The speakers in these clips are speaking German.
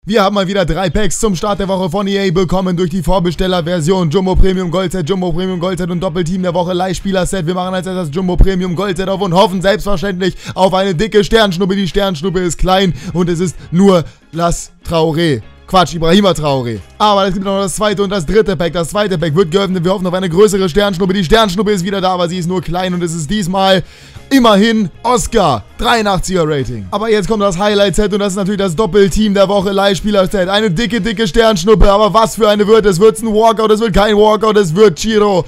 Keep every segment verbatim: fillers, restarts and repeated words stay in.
Wir haben mal wieder drei Packs zum Start der Woche von E A bekommen durch die Vorbestellerversion. Jumbo Premium Gold Set, Jumbo Premium Gold Set und Doppelteam der Woche Leihspieler Set. Wir machen als erstes Jumbo Premium Gold Set auf und hoffen selbstverständlich auf eine dicke Sternschnuppe. Die Sternschnuppe ist klein und es ist nur Las Traoré. Quatsch, Ibrahima Traoré. Aber es gibt noch das zweite und das dritte Pack. Das zweite Pack wird geöffnet. Wir hoffen auf eine größere Sternschnuppe. Die Sternschnuppe ist wieder da, aber sie ist nur klein und es ist diesmal immerhin Oscar. dreiundachtziger Rating. Aber jetzt kommt das Highlight-Set und das ist natürlich das Doppelteam der Woche Leihspieler-Set. Eine dicke, dicke Sternschnuppe. Aber was für eine wird es? Wird es ein Walkout? Es wird kein Walkout. Es wird Ciro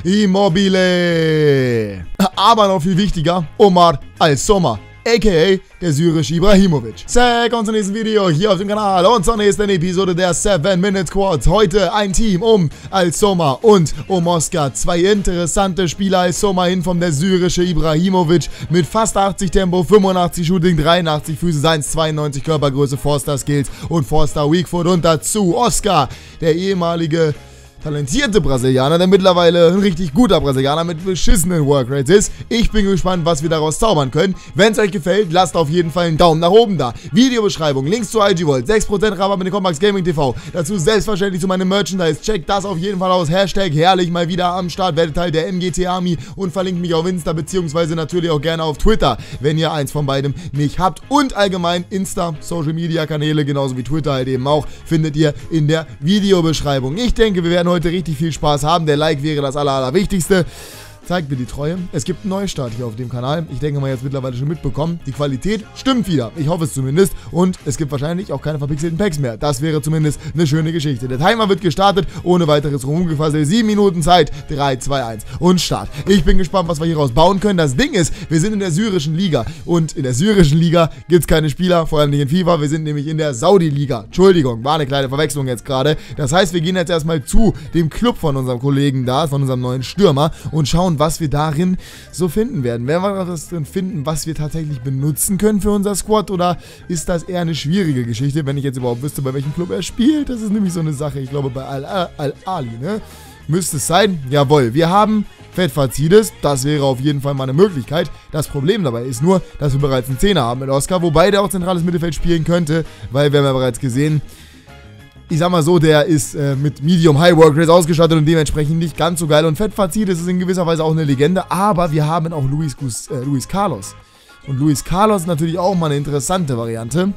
Immobile. Aber noch viel wichtiger, Omar Al-Somma, aka der syrische Ibrahimovic. Willkommen zum nächsten Video hier auf dem Kanal und zur nächsten Episode der seven minute Squad. Heute ein Team um Al-Somma und um Oscar. Zwei interessante Spieler. Al-Somma in Form der syrische Ibrahimovic mit fast achtzig Tempo, fünfundachtzig Shooting, dreiundachtzig Füße, eins Komma zweiundneunzig Körpergröße, four Star Skills und four Star Weak Foot. Und dazu Oscar, der ehemalige talentierte Brasilianer, der mittlerweile ein richtig guter Brasilianer mit beschissenen Workrates ist. Ich bin gespannt, was wir daraus zaubern können. Wenn es euch gefällt, lasst auf jeden Fall einen Daumen nach oben da. Videobeschreibung, Links zu I G Vault, sechs Prozent Rabatt mit dem Commax Gaming T V. Dazu selbstverständlich zu meinem Merchandise. Checkt das auf jeden Fall aus. Hashtag herrlich mal wieder am Start. Werdet Teil der M G T Army und verlinkt mich auf Insta beziehungsweise natürlich auch gerne auf Twitter, wenn ihr eins von beidem nicht habt. Und allgemein Insta, Social Media Kanäle, genauso wie Twitter halt eben auch, findet ihr in der Videobeschreibung. Ich denke, wir werden heute richtig viel Spaß haben. Der Like wäre das aller, allerwichtigste. Zeigt mir die Treue. Es gibt einen Neustart hier auf dem Kanal. Ich denke mal, jetzt mittlerweile schon mitbekommen. Die Qualität stimmt wieder. Ich hoffe es zumindest. Und es gibt wahrscheinlich auch keine verpixelten Packs mehr. Das wäre zumindest eine schöne Geschichte. Der Timer wird gestartet. Ohne weiteres Rumgefassel. sieben Minuten Zeit. drei, zwei, eins. Und Start. Ich bin gespannt, was wir hieraus bauen können. Das Ding ist, wir sind in der syrischen Liga. Und in der syrischen Liga gibt es keine Spieler. Vor allem nicht in FIFA. Wir sind nämlich in der Saudi-Liga. Entschuldigung, war eine kleine Verwechslung jetzt gerade. Das heißt, wir gehen jetzt erstmal zu dem Club von unserem Kollegen da. Von unserem neuen Stürmer. Und schauen, was wir darin so finden werden. Werden wir das drin finden, was wir tatsächlich benutzen können für unser Squad, oder ist das eher eine schwierige Geschichte, wenn ich jetzt überhaupt wüsste, bei welchem Club er spielt? Das ist nämlich so eine Sache, ich glaube bei Al-Ali, ne? Müsste es sein? Jawohl, wir haben Fettfazides, das wäre auf jeden Fall mal eine Möglichkeit. Das Problem dabei ist nur, dass wir bereits einen Zehner haben mit Oscar, wobei der auch zentrales Mittelfeld spielen könnte, weil wir haben ja bereits gesehen, ich sag mal so, der ist äh, mit Medium High Work Rates ausgestattet und dementsprechend nicht ganz so geil. Und Fettfazides ist in gewisser Weise auch eine Legende, aber wir haben auch Luis, äh, Luis Carlos. Und Luis Carlos ist natürlich auch mal eine interessante Variante.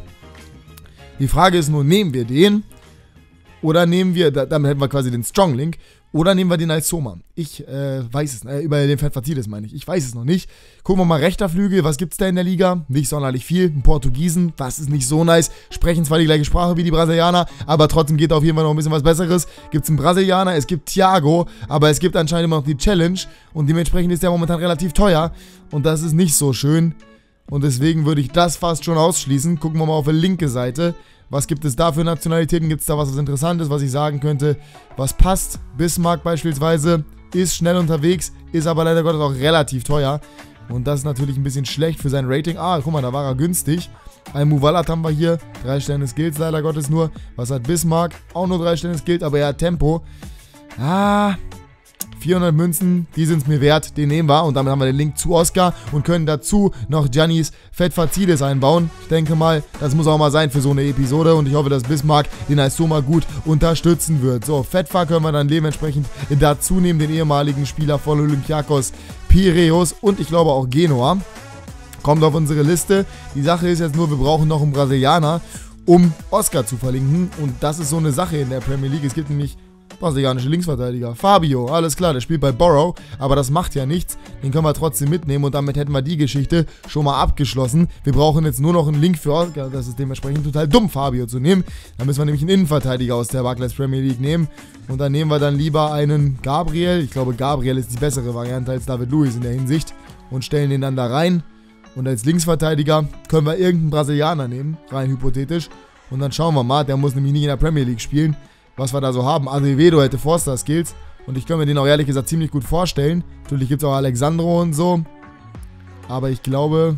Die Frage ist nur, nehmen wir den oder nehmen wir, da, damit hätten wir quasi den Strong Link, oder nehmen wir den als Soma? Ich äh, weiß es, äh, über den Fettfazides meine ich. Ich weiß es noch nicht. Gucken wir mal, rechter Flügel, was gibt es da in der Liga? Nicht sonderlich viel. Ein Portugiesen, das ist nicht so nice. Sprechen zwar die gleiche Sprache wie die Brasilianer, aber trotzdem geht auf jeden Fall noch ein bisschen was Besseres. Gibt es einen Brasilianer, es gibt Thiago, aber es gibt anscheinend immer noch die Challenge und dementsprechend ist der momentan relativ teuer und das ist nicht so schön. Und deswegen würde ich das fast schon ausschließen. Gucken wir mal auf die linke Seite. Was gibt es da für Nationalitäten? Gibt es da was, was Interessantes, was ich sagen könnte, was passt? Bismarck beispielsweise ist schnell unterwegs, ist aber leider Gottes auch relativ teuer. Und das ist natürlich ein bisschen schlecht für sein Rating. Ah, guck mal, da war er günstig. Ein Muvalat haben wir hier. Drei Sterne Skills leider Gottes nur. Was hat Bismarck? Auch nur drei Sterne Skills, aber er hat Tempo. Ah, vierhundert Münzen, die sind es mir wert, den nehmen wir. Und damit haben wir den Link zu Oscar und können dazu noch Giannis Fettfazides einbauen. Ich denke mal, das muss auch mal sein für so eine Episode und ich hoffe, dass Bismarck den als Soma gut unterstützen wird. So, Fettfa können wir dann dementsprechend dazu nehmen, den ehemaligen Spieler von Olympiakos Piraeus und ich glaube auch Genua. Kommt auf unsere Liste. Die Sache ist jetzt nur, wir brauchen noch einen Brasilianer, um Oscar zu verlinken und das ist so eine Sache in der Premier League. Es gibt nämlich brasilianische Linksverteidiger. Fabio, alles klar, der spielt bei Borough, aber das macht ja nichts. Den können wir trotzdem mitnehmen und damit hätten wir die Geschichte schon mal abgeschlossen. Wir brauchen jetzt nur noch einen Link für Oscar. Das ist dementsprechend total dumm, Fabio zu nehmen. Da müssen wir nämlich einen Innenverteidiger aus der Barclays Premier League nehmen. Und dann nehmen wir dann lieber einen Gabriel. Ich glaube, Gabriel ist die bessere Variante als David Luiz in der Hinsicht. Und stellen den dann da rein. Und als Linksverteidiger können wir irgendeinen Brasilianer nehmen, rein hypothetisch. Und dann schauen wir mal, der muss nämlich nicht in der Premier League spielen, was wir da so haben. Azevedo hätte four Star Skills und ich kann mir den auch ehrlich gesagt ziemlich gut vorstellen. Natürlich gibt es auch Alexandro und so, aber ich glaube,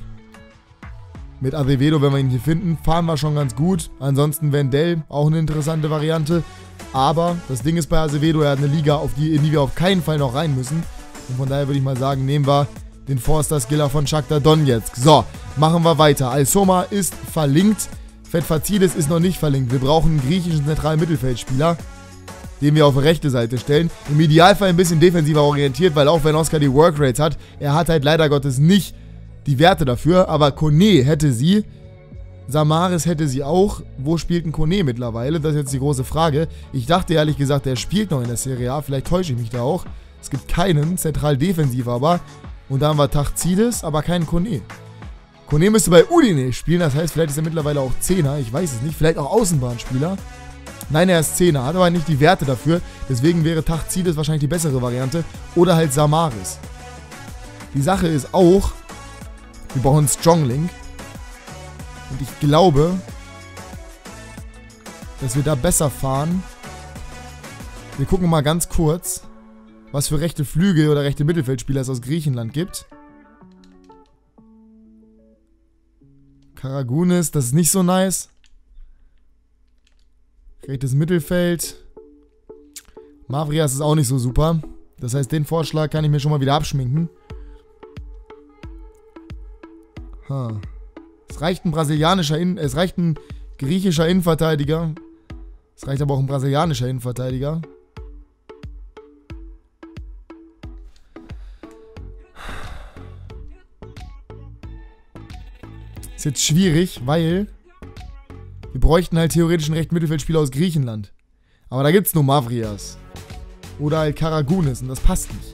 mit Azevedo, wenn wir ihn hier finden, fahren wir schon ganz gut. Ansonsten Wendell, auch eine interessante Variante, aber das Ding ist bei Azevedo, er hat eine Liga, auf die, in die wir auf keinen Fall noch rein müssen und von daher würde ich mal sagen, nehmen wir den four Star Skiller von Shakhtar Donetsk. So, machen wir weiter. Al-Somma ist verlinkt. Fetfazidis ist noch nicht verlinkt. Wir brauchen einen griechischen zentralen Mittelfeldspieler, den wir auf die rechte Seite stellen. Im Idealfall ein bisschen defensiver orientiert, weil auch wenn Oscar die Workrates hat, er hat halt leider Gottes nicht die Werte dafür. Aber Kone hätte sie. Samaris hätte sie auch. Wo spielt ein Kone mittlerweile? Das ist jetzt die große Frage. Ich dachte ehrlich gesagt, der spielt noch in der Serie A. Vielleicht täusche ich mich da auch. Es gibt keinen, zentral defensiv aber. Und da haben wir Tachtsidis, aber keinen Kone. Kone müsste bei Udine spielen, das heißt, vielleicht ist er mittlerweile auch Zehner, ich weiß es nicht. Vielleicht auch Außenbahnspieler. Nein, er ist Zehner, hat aber nicht die Werte dafür. Deswegen wäre Tachtsidis wahrscheinlich die bessere Variante. Oder halt Samaris. Die Sache ist auch, wir brauchen einen Stronglink. Und ich glaube, dass wir da besser fahren. Wir gucken mal ganz kurz, was für rechte Flügel oder rechte Mittelfeldspieler es aus Griechenland gibt. Karagounis, das ist nicht so nice. Rechtes Mittelfeld. Mavrias ist auch nicht so super. Das heißt, den Vorschlag kann ich mir schon mal wieder abschminken. Ha. Es reicht ein brasilianischer In es reicht ein griechischer Innenverteidiger. Es reicht aber auch ein brasilianischer Innenverteidiger. Ist jetzt schwierig, weil wir bräuchten halt theoretisch einen rechten Mittelfeldspieler aus Griechenland. Aber da gibt es nur Mavrias. Oder halt Karagounis und das passt nicht.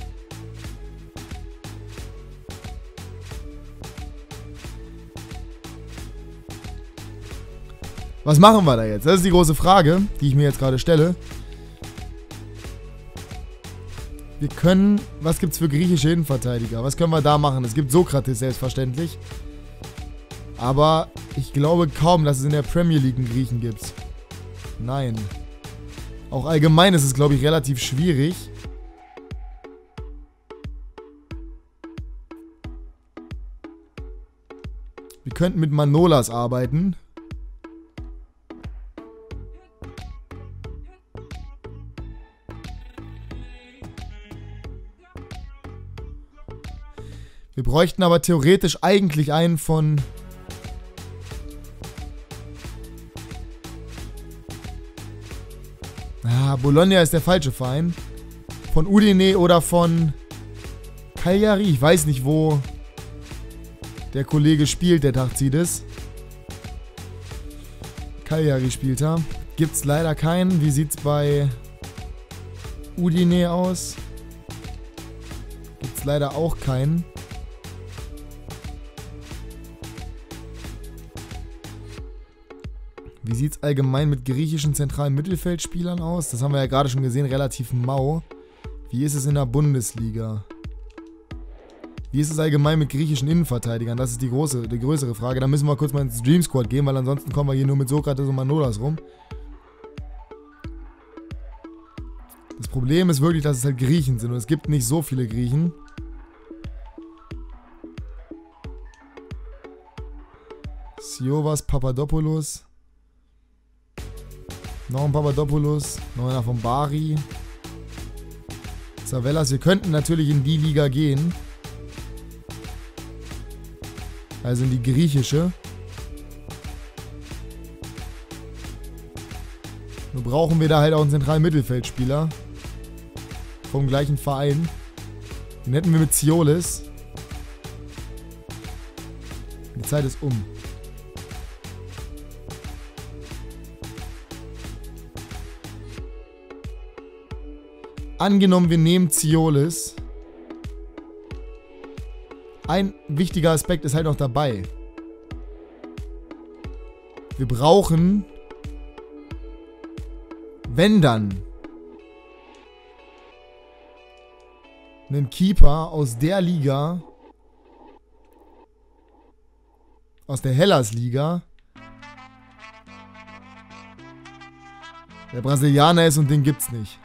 Was machen wir da jetzt? Das ist die große Frage, die ich mir jetzt gerade stelle. Wir können... Was gibt es für griechische Innenverteidiger? Was können wir da machen? Es gibt Sokrates selbstverständlich. Aber ich glaube kaum, dass es in der Premier League einen Griechen gibt. Nein. Auch allgemein ist es, glaube ich, relativ schwierig. Wir könnten mit Manolas arbeiten. Wir bräuchten aber theoretisch eigentlich einen von... Ah, Bologna ist der falsche Verein. Von Udine oder von Cagliari. Ich weiß nicht, wo der Kollege spielt, der Tachtsidis. Cagliari spielt er. Gibt es leider keinen. Wie sieht es bei Udine aus? Gibt es leider auch keinen. Wie sieht es allgemein mit griechischen zentralen Mittelfeldspielern aus? Das haben wir ja gerade schon gesehen, relativ mau. Wie ist es in der Bundesliga? Wie ist es allgemein mit griechischen Innenverteidigern? Das ist die, große, die größere Frage. Da müssen wir kurz mal ins Dream Squad gehen, weil ansonsten kommen wir hier nur mit Sokrates und Manolas rum. Das Problem ist wirklich, dass es halt Griechen sind und es gibt nicht so viele Griechen. Siovas, Papadopoulos. Noch ein Papadopoulos, noch einer von Bari. Savellas, wir könnten natürlich in die Liga gehen. Also in die griechische. Nur brauchen wir da halt auch einen zentralen Mittelfeldspieler. Vom gleichen Verein. Den hätten wir mit Ziolis. Die Zeit ist um. Angenommen, wir nehmen Ziolis. Ein wichtiger Aspekt ist halt noch dabei. Wir brauchen, wenn dann, einen Keeper aus der Liga, aus der Hellas-Liga, der Brasilianer ist und den gibt's nicht.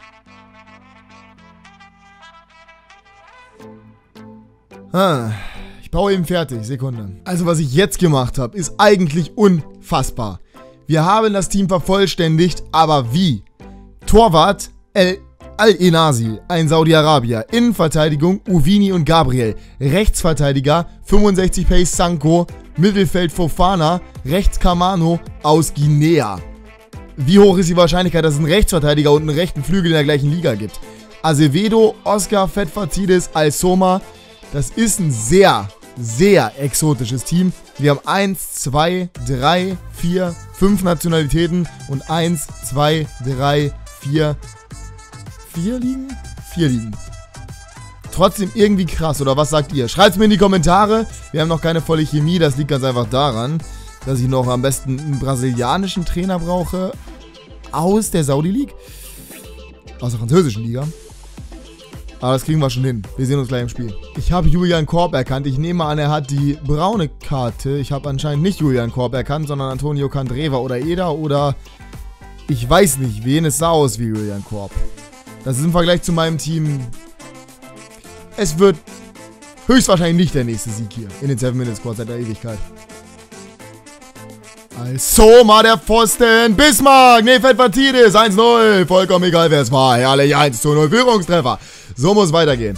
Ich baue eben fertig, Sekunde. Also was ich jetzt gemacht habe, ist eigentlich unfassbar. Wir haben das Team vervollständigt, aber wie? Torwart El Al-Enasi, ein Saudi-Arabier. Innenverteidigung Uvini und Gabriel. Rechtsverteidiger fünfundsechzig Pace Sanko. Mittelfeld Fofana. Rechts Kamano aus Guinea. Wie hoch ist die Wahrscheinlichkeit, dass es einen Rechtsverteidiger und einen rechten Flügel in der gleichen Liga gibt? Azevedo, Oscar Fetfatidis, Al-Soma. Das ist ein sehr, sehr exotisches Team. Wir haben eins, zwei, drei, vier, fünf Nationalitäten und eins, zwei, drei, vier, vier Ligen? Vier Ligen. Trotzdem irgendwie krass, oder was sagt ihr? Schreibt es mir in die Kommentare. Wir haben noch keine volle Chemie, das liegt ganz einfach daran, dass ich noch am besten einen brasilianischen Trainer brauche aus der Saudi League. Aus der französischen Liga. Aber das kriegen wir schon hin. Wir sehen uns gleich im Spiel. Ich habe Julian Korb erkannt. Ich nehme an, er hat die braune Karte. Ich habe anscheinend nicht Julian Korb erkannt, sondern Antonio Candreva oder Eder oder ich weiß nicht wen. Es sah aus wie Julian Korb. Das ist im Vergleich zu meinem Team. Es wird höchstwahrscheinlich nicht der nächste Sieg hier in den seven Minute Squad seit der Ewigkeit. Al-Soma, der Pfosten. Bismarck. Ne, Fetfatidis. eins null. Vollkommen egal, wer es war. Herrlich. eins zu null. Führungstreffer. So muss weitergehen.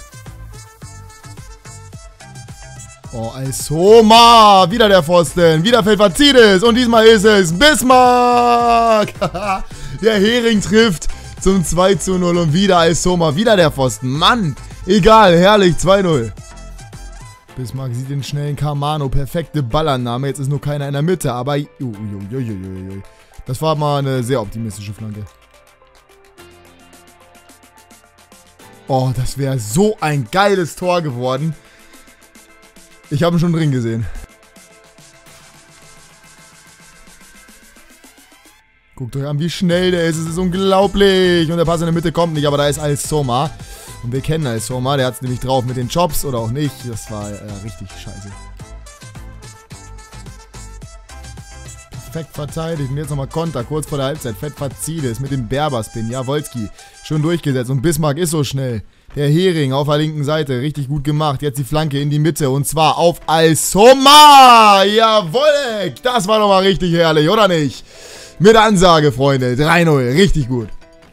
Oh, Al-Soma. Wieder der Pfosten. Wieder Fetfatidis. Und diesmal ist es Bismarck. Der Hering trifft zum zwei zu null. Und wieder Al-Soma. Wieder der Pfosten. Mann. Egal. Herrlich. zwei null. Bismarck sieht den schnellen Kamano. Perfekte Ballannahme. Jetzt ist nur keiner in der Mitte. Aber uiuiuiui. Das war mal eine sehr optimistische Flanke. Oh, das wäre so ein geiles Tor geworden. Ich habe ihn schon drin gesehen. Guckt euch an, wie schnell der ist. Es ist unglaublich. Und der Pass in der Mitte kommt nicht, aber da ist Al-Soma. Und wir kennen Al-Soma, der hat es nämlich drauf mit den Chops oder auch nicht. Das war äh, richtig scheiße. Perfekt verteidigt. Und jetzt nochmal Konter, kurz vor der Halbzeit. Fetfatidis mit dem Berberspin. Ja, Wolski schon durchgesetzt. Und Bismarck ist so schnell. Der Hering auf der linken Seite. Richtig gut gemacht. Jetzt die Flanke in die Mitte. Und zwar auf Al-Soma. Jawoll. Das war doch mal richtig herrlich, oder nicht? Mit Ansage, Freunde. drei null. Richtig gut.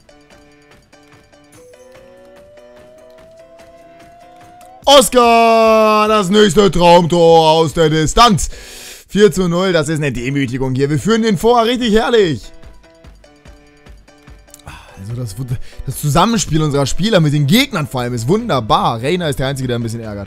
Oscar, das nächste Traumtor aus der Distanz. vier zu null, das ist eine Demütigung hier. Wir führen den vor, richtig herrlich. Also das, das Zusammenspiel unserer Spieler mit den Gegnern vor allem ist wunderbar. Reina ist der Einzige, der ein bisschen ärgert.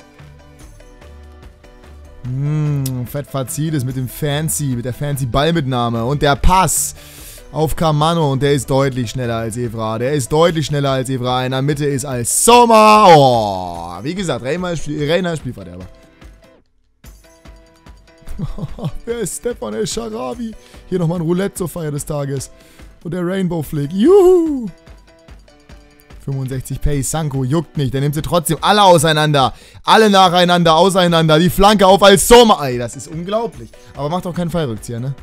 Mmh, Fetfatidis mit dem Fancy, mit der Fancy Ballmitnahme und der Pass auf Kamano und der ist deutlich schneller als Evra. Der ist deutlich schneller als Evra. In der Mitte ist Al-Soma. Oh, wie gesagt, Reina ist, Spiel, Reina ist Spielverderber. Wer ist Stefan El Sharawi? Hier nochmal ein Roulette zur Feier des Tages. Und der Rainbow Flick. Juhu! fünfundsechzig Pace. Sanko juckt nicht. Der nimmt sie trotzdem alle auseinander. Alle nacheinander auseinander. Die Flanke auf Al-Soma. Ey, das ist unglaublich. Aber macht doch keinen Fallrückzieher, ne?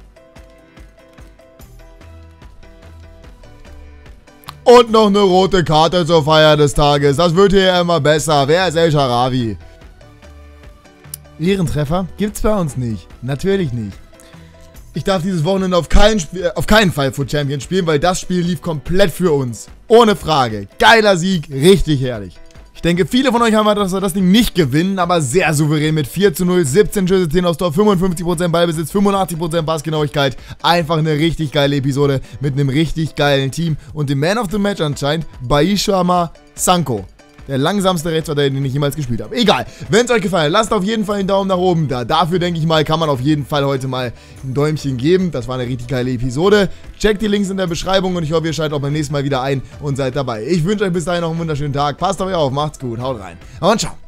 Und noch eine rote Karte zur Feier des Tages. Das wird hier immer besser. Wer ist El Sharawi? Ehrentreffer gibt's bei uns nicht. Natürlich nicht. Ich darf dieses Wochenende auf keinen, Spiel, auf keinen Fall Foot Champions spielen, weil das Spiel lief komplett für uns. Ohne Frage. Geiler Sieg. Richtig herrlich. Ich denke, viele von euch haben erwartet, dass wir das Ding nicht gewinnen, aber sehr souverän mit vier zu null, siebzehn Schüsse, zehn aufs Tor, fünfundfünfzig Prozent Ballbesitz, fünfundachtzig Prozent Passgenauigkeit. Einfach eine richtig geile Episode mit einem richtig geilen Team und dem Man of the Match anscheinend Baishama Sanko. Der langsamste Rechtsverteidiger, den ich jemals gespielt habe. Egal. Wenn es euch gefallen hat, lasst auf jeden Fall einen Daumen nach oben da. Dafür, denke ich mal, kann man auf jeden Fall heute mal ein Däumchen geben. Das war eine richtig geile Episode. Checkt die Links in der Beschreibung und ich hoffe, ihr schaltet auch beim nächsten Mal wieder ein und seid dabei. Ich wünsche euch bis dahin noch einen wunderschönen Tag. Passt auf euch auf, macht's gut, haut rein und ciao.